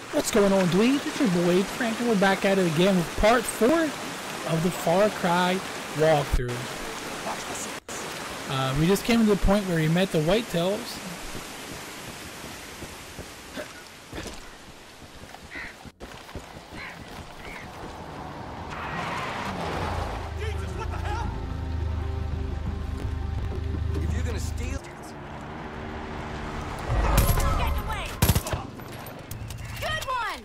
What's going on, dweebs? It's your boy Frank, and we're back at it again with part 4 of the Far Cry walkthrough. We just came to the point where we met the whitetails. Jesus, what the hell? If you're gonna steal... Get away! Good one!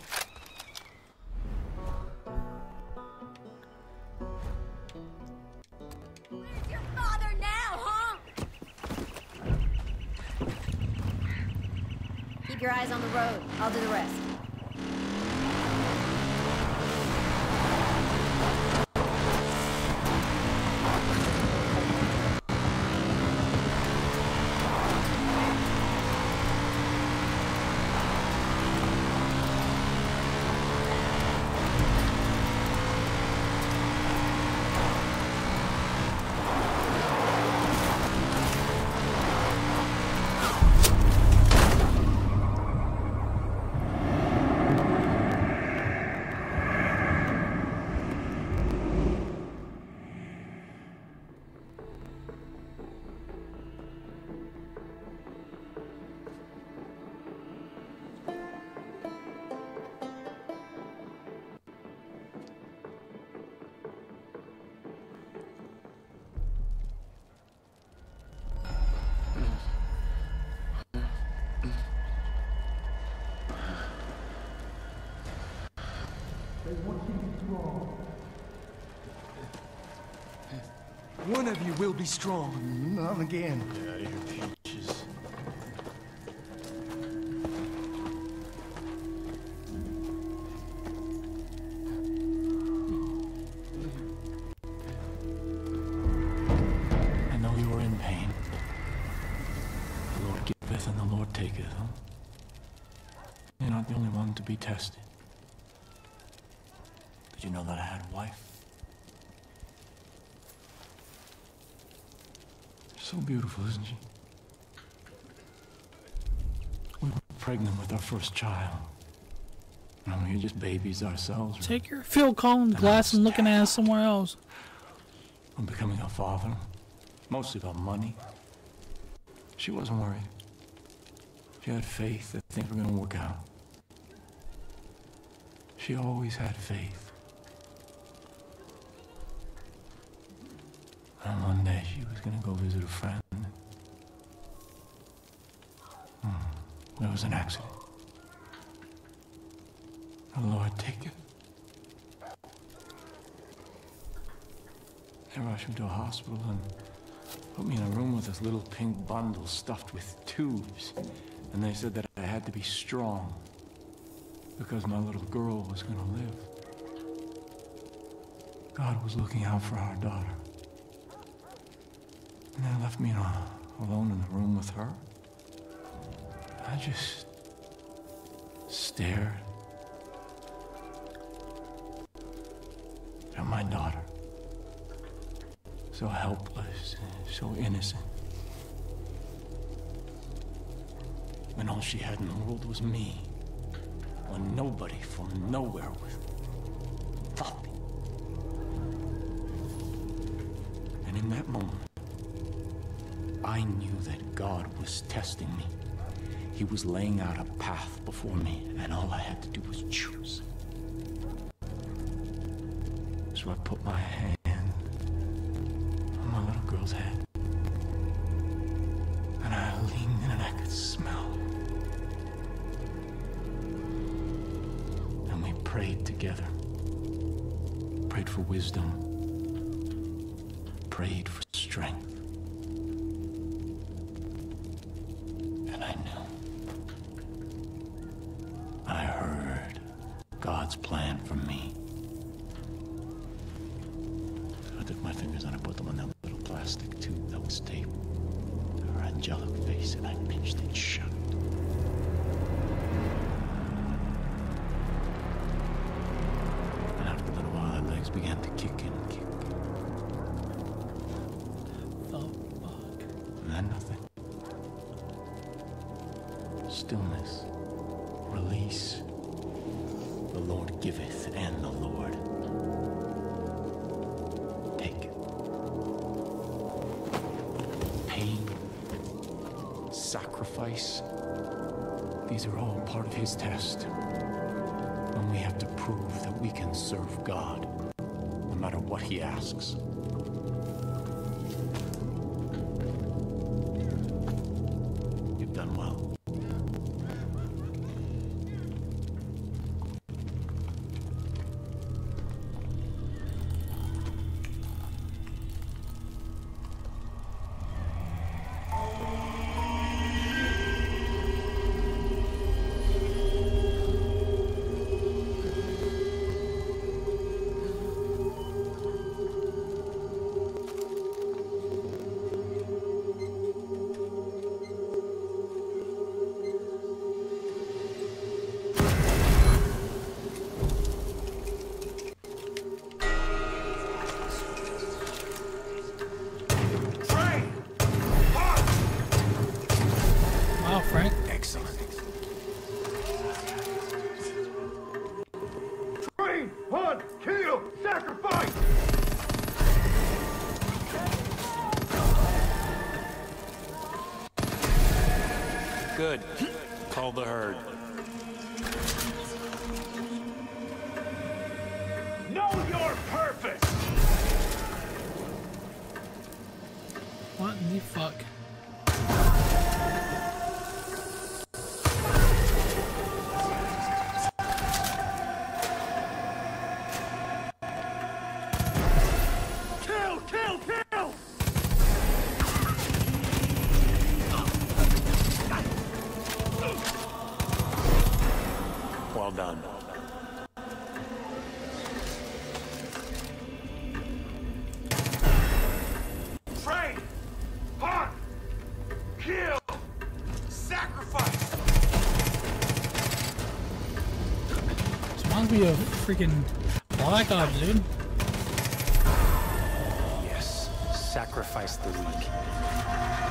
Where's your father now, huh? Keep your eyes on the road. I'll do the rest. One of you will be strong. Not again. Get out of here, Peaches. I know you are in pain. The Lord giveth and the Lord taketh, huh? You're not the only one to be tested. Did you know that I had a wife? So beautiful, isn't she? We were pregnant with our first child. And we were just babies ourselves. Take your Phil Collins glass and looking at us somewhere else. I'm becoming a father. Mostly about money. She wasn't worried. She had faith that things were going to work out. She always had faith. And one day she was going to go visit a friend. There was an accident. The Lord take it. They rushed me to a hospital and put me in a room with this little pink bundle stuffed with tubes. And they said that I had to be strong because my little girl was going to live. God was looking out for our daughter. And they left me alone in the room with her. I just stared at my daughter. So helpless, so innocent. When all she had in the world was me. When nobody from nowhere was nothing. And in that moment, I knew that God was testing me. He was laying out a path before me, and all I had to do was choose. So I put my hand on my little girl's head, and I leaned in and I could smell. And we prayed together. Prayed for wisdom. Prayed for strength. I heard God's plan for me. So I took my fingers and I put them on that little plastic tube that was taped to her angelic face, and I pinched it shut. And after a little while, her legs began to kick and kick. The fuck? And then nothing. Stillness. Release. The Lord giveth, and the Lord taketh. Pain, sacrifice, these are all part of his test. When we have to prove that we can serve God, no matter what he asks. You've done well. Wow, Frank. Excellent. Train, hunt, kill, sacrifice! Good. Call the herd. Know your purpose! What the fuck? Kill, kill, kill! Well done. Train, hunt, kill, sacrifice! This reminds me of freaking Black Ops, dude. Yes. Sacrifice the weak.